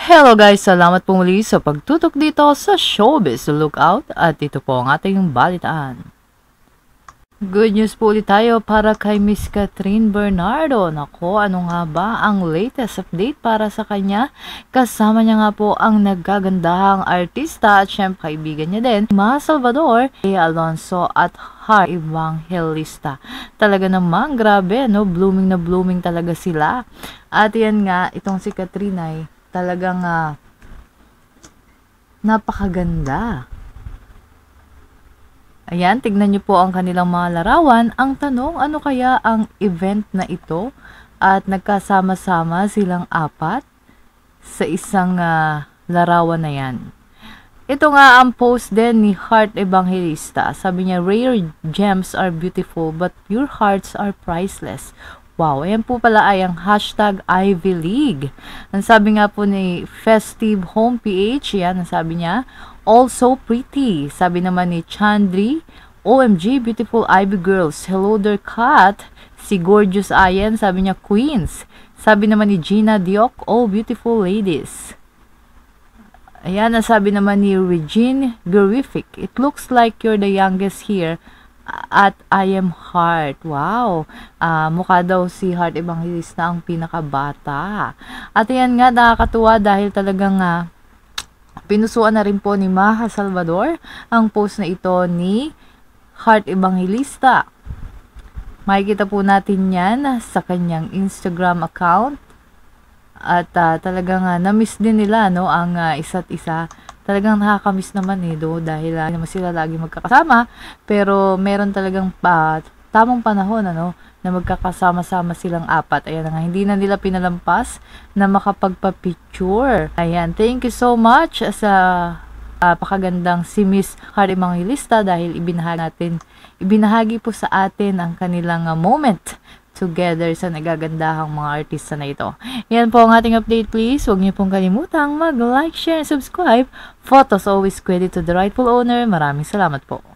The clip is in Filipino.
Hello guys! Salamat po muli sa pagtutok dito sa Showbiz Lookout at ito po ang ating balitaan. Good news po ulit tayo para kay Miss Catherine Bernardo. Nako, ano nga ba ang latest update para sa kanya? Kasama niya nga po ang naggagandahang artista at syempre kaibigan niya din, Ma Salvador, Alonso at Heart Evangelista. Talaga namang grabe, no? Blooming na blooming talaga sila. At yan nga, itong si Catherine ay talagang napakaganda. Ayan, tignan niyo po ang kanilang mga larawan. Ang tanong, ano kaya ang event na ito? At nagkasama-sama silang apat sa isang larawan na yan. Ito nga ang post din ni Heart Evangelista. Sabi niya, rare gems are beautiful but pure hearts are priceless. Wow, ayan po pala ay ang hashtag Ivy League. Ang sabi nga po ni Festive Home PH, yan, ang sabi niya, all so pretty. Sabi naman ni Chandri, OMG, beautiful Ivy girls. Hello there, Kat. Si Gorgeous Ayan, sabi niya, Queens. Sabi naman ni Gina Diok, all beautiful ladies. Ayan, ang sabi naman ni Regine Gerific, it looks like you're the youngest here. At I am Heart. Wow. Mukha daw si Heart Evangelista ang pinakabata. At yan nga, nakakatuwa dahil talagang pinusuan na rin po ni Maha Salvador ang post na ito ni Heart Evangelista. Makikita po natin yan sa kanyang Instagram account. At talagang na-miss din nila, no, ang isa't isa. Talagang nakakamiss naman dahil naman sila lagi magkakasama, pero meron talagang tamang panahon na magkakasama-sama silang apat. Ayan nga, hindi na nila pinalampas na makapagpa-picture. Ayan, thank you so much sa pakagandang si Miss Heart Evangelista dahil ibinahagi po sa atin ang kanilang moment together sa nagagandahang mga artista na ito. Yan po ang ating update, please. Huwag niyo pong kalimutang mag-like, share, and subscribe. Photos always credit to the rightful owner. Maraming salamat po.